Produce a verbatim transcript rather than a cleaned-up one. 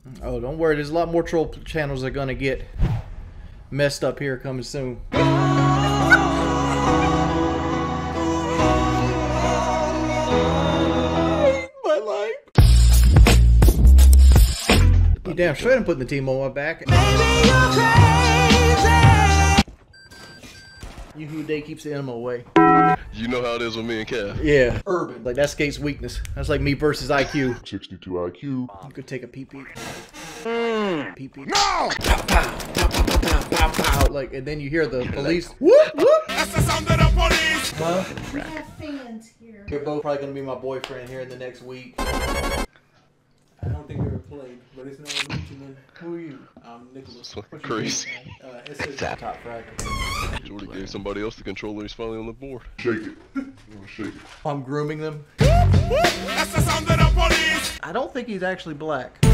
Oh, don't worry. There's a lot more troll channels that are gonna get messed up here coming soon. My life. You damn straight I'm putting the team on my back. Baby, you're crazy. You who day keeps the animal away. You know how it is with me and Kev. Yeah. Urban. Like that's Skate's weakness. That's like me versus I Q. sixty-two I Q. You could take a pee pee. Mm. Pee pee. No! Pow, pow, pow, pow, pow, pow, pow. Like, and then you hear the police. Whoop, whoop. That's the sound of the police! Huh? We have fans here. You're both probably gonna be my boyfriend here in the next week. I don't think we ever played, but it's not mentioning. Who are you? I'm Nicholas. That's crazy. Uh, it says Top fragment. Jordy gave somebody else the controller. He's finally on the board. Shake it. I'm gonna shake it. I'm grooming them. That's the sound of the police! I don't think he's actually black.